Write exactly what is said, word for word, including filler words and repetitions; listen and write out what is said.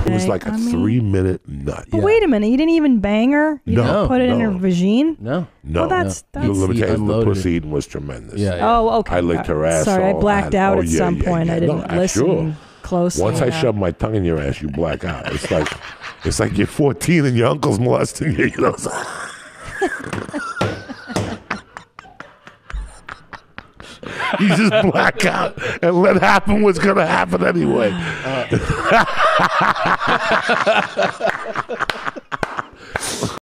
It was like a I mean, three-minute nut. But Yeah. wait a minute, you didn't even bang her? You No, didn't put it in no. her vagine? No. No, Well, that's- no. that's- Let me He tell you, the unloaded pussy eating was tremendous. Yeah, yeah. Oh, okay. I licked her ass. Sorry, I so blacked had- out oh, at yeah, some yeah, point. yeah. I didn't No, listen sure. closely. Once I enough. shove my tongue in your ass, you black out. It's like it's like you're fourteen and your uncle's molesting you. You know. You just black out and let happen what's gonna happen anyway. Uh,